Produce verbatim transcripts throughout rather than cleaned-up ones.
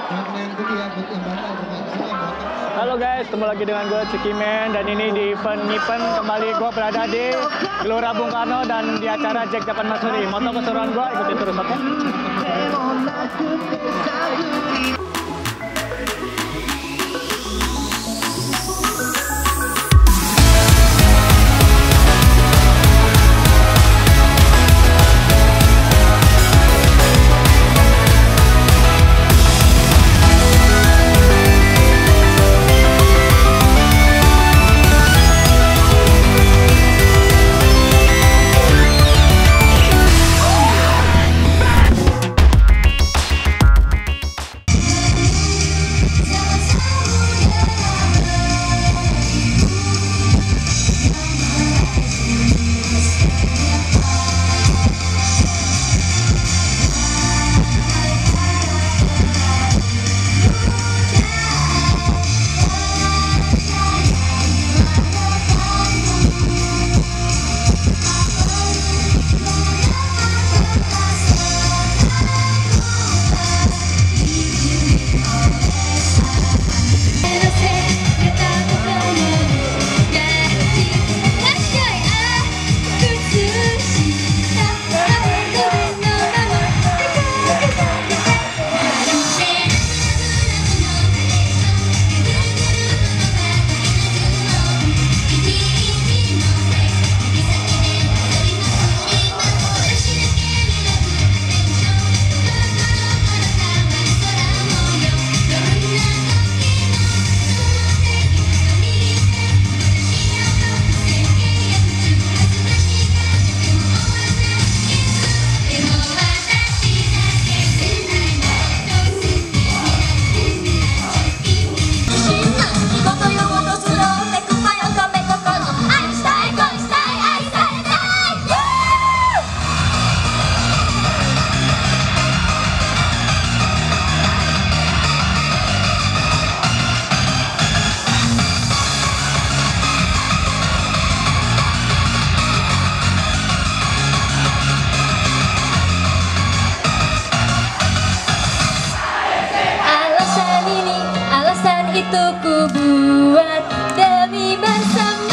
Halo guys, ketemu lagi dengan gue Cikimen dan ini di event-event kembali gue berada di Gelora Bung Karno dan di acara Jack Japan Matsuri. Moto keseruan gue, ikutin terus, oke? Itu ku buat demi bersama.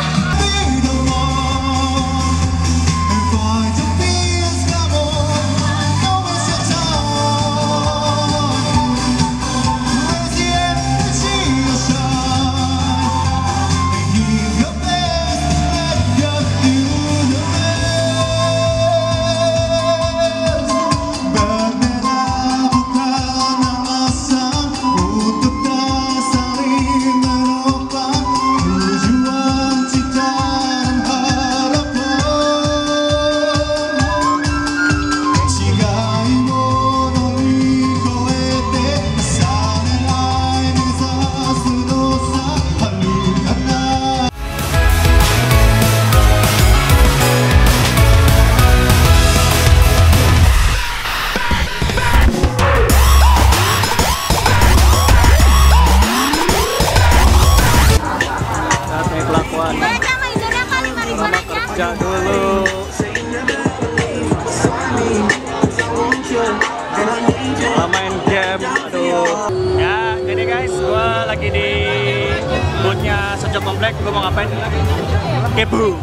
Kerja dulu. Malah main game. Aduh. Ya, jadi guys, gue lagi di boothnya Sejok Komplek. Gue mau ngapain? Kebu.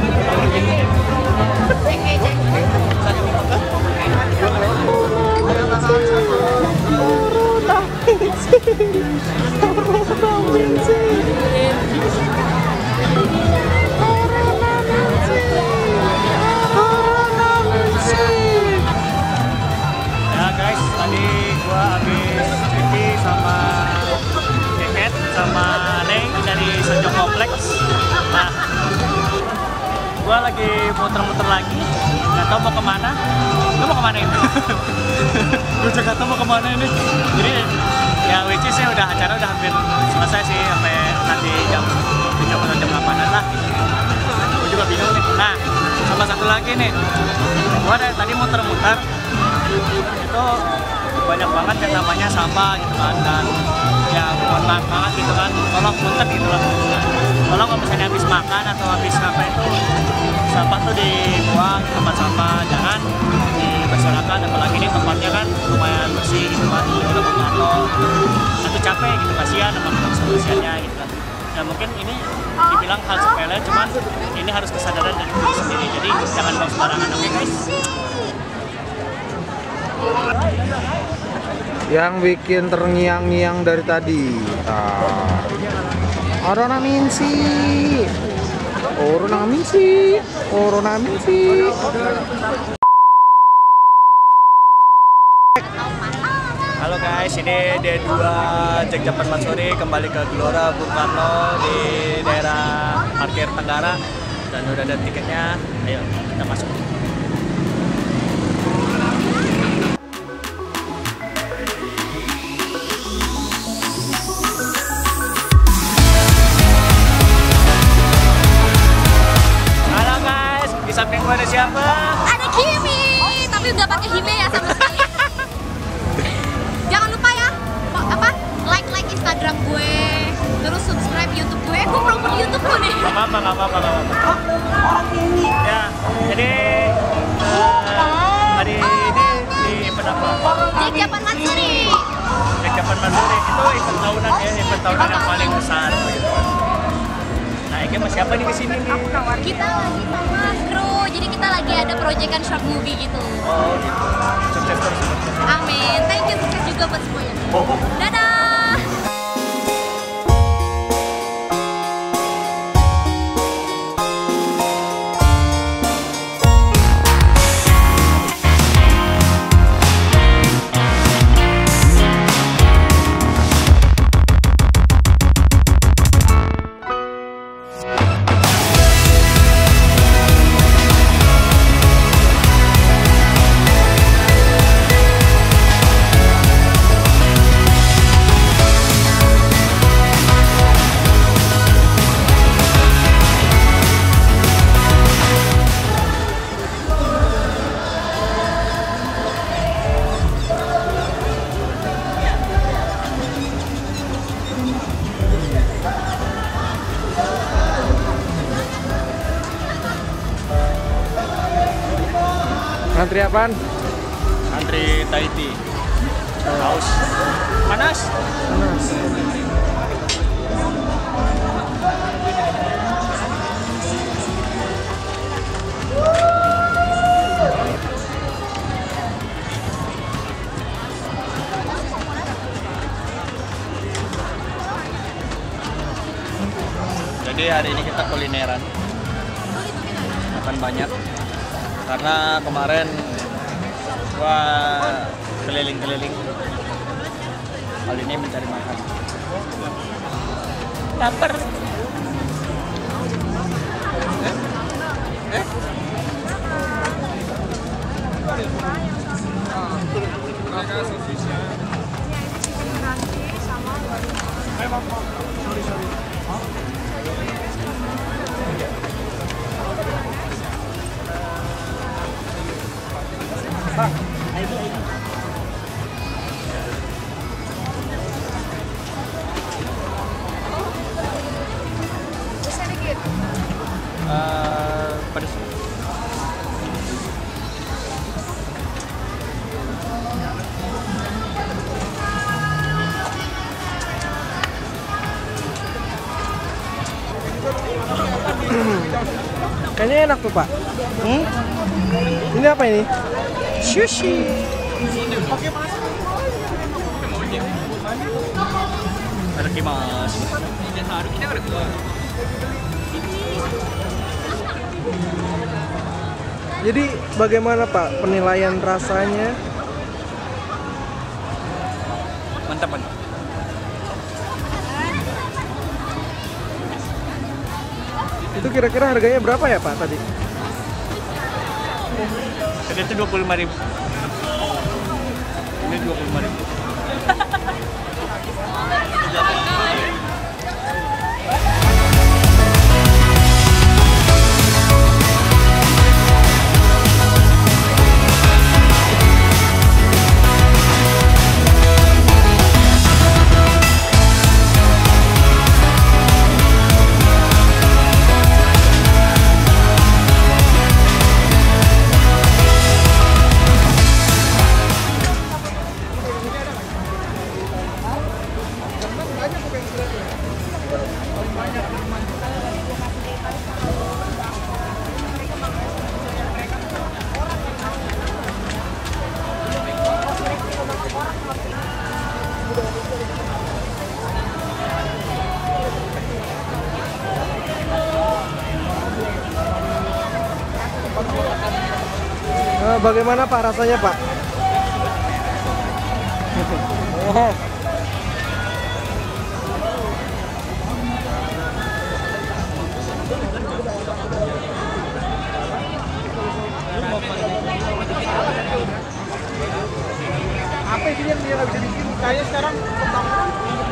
Ya guys, tadi gua habis cuci sama jaket sama Neng dari Sejok Kompleks. Nah, gua lagi muter-muter lagi, nggak tahu mau kemana. Lu mau kemana ini? Gue juga nggak tahu mau kemana ini. Jadi ya which is ya udah acara udah hampir selesai sih sampai nanti jam tujuh atau jam delapanan lah. Gue juga bingung nih. Nah, sama satu lagi nih, gua dari tadi muter-muter itu banyak banget yang namanya sampah gitu kan, dan ya mohon maaf banget gitu kan, tolong punten gitu loh. Tolong kalau misalnya habis makan atau habis ngapain tuh sampah tuh dibuang di tempat sampah, jangan dibersihkan. Apalagi ini tempatnya kan lumayan bersih gitu kan, di Gelora Bung Karno. capek gitu, kasihan sama kepolisiannya gitu kan. Nah mungkin ini dibilang hal sepele, cuman ini harus kesadaran dari diri sendiri, jadi jangan bawa sembarangan, oke guys? Yang bikin terngiang-ngiang dari tadi ah. Corona minsi Corona minsi Corona minsi. Halo guys, ini D dua Jack Japan Matsuri kembali ke Gelora Bung Karno di daerah parkir Tenggara, dan udah ada tiketnya. Ayo kita masuk. Halo guys, di samping gue ada siapa? Ada Kimi, tapi nggak pakai hime ya sama sekali. Jangan lupa ya, apa like like Instagram gue, terus subscribe YouTube gue. Gue promo YouTube gue nih. Gak apa-apa, gak apa-apa, gak apa-apa. Ya, jadi uh, hari ini di event apa? Jack Japan Matsuri. Jack Japan Matsuri itu event tahunan ya, event tahunan yang paling besar gitu. Nah, ini sama siapa nih kesini nih? Kita lagi sama kru, jadi kita lagi ada proyekan short movie gitu. Oh gitu. Sukses terus. Amin. Thank you, sukses juga buat semuanya. Dadah. Antri apaan? Antri Thai tea. Haus. Panas? Panas. Jadi hari ini kita kulineran. Makan banyak. Karena kemarin gua keliling-keliling, kali ini mencari makan. Lapar. Eh? Eh? Uh, pedas. Kayaknya enak tuh Pak. Hmm? Ini apa ini? Sushi. Ada kimas. Jadi bagaimana Pak penilaian rasanya? Mantap kan? Itu kira-kira harganya berapa ya Pak tadi? Tadi itu dua puluh lima ribu. Ini dua puluh lima ribu. Bagaimana Pak rasanya Pak? Oh. Apa sih yang dia nggak bisa bikin? Kayak sekarang pembangunan.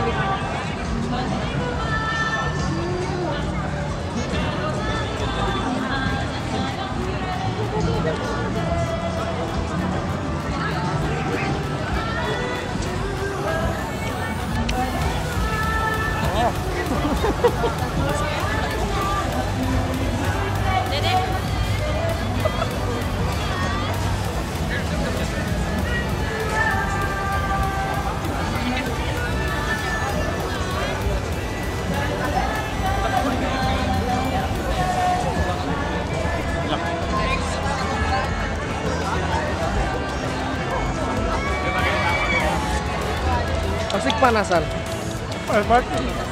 Asik panasan. Hebat.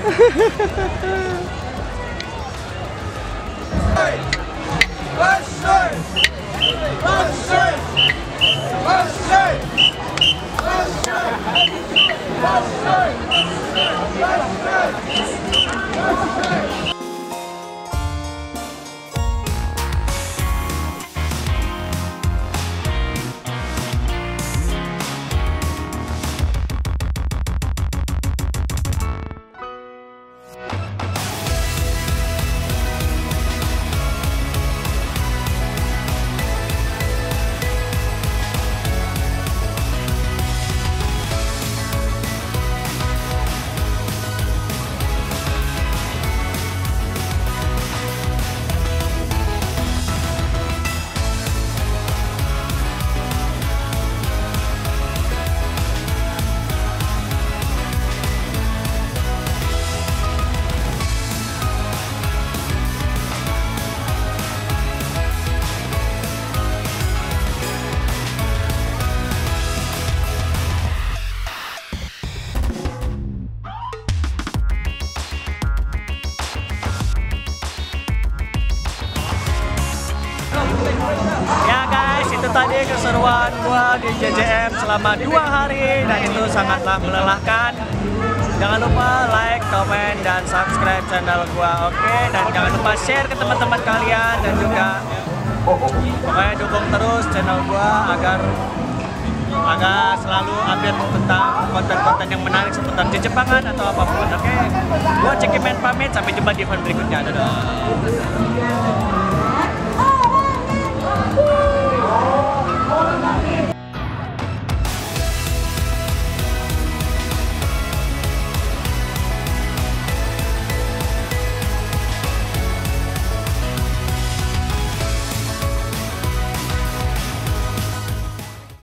Ya guys, itu tadi keseruan gua di J J M selama dua hari dan itu sangatlah melelahkan. Jangan lupa like, komen, dan subscribe channel gua, oke? Dan jangan lupa share ke teman-teman kalian dan juga pokoknya dukung terus channel gua agar agar selalu update tentang konten-konten yang menarik seputar Jepangan atau apapun, oke? Gua Cekimen pamit, sampai jumpa di event berikutnya. Dadah.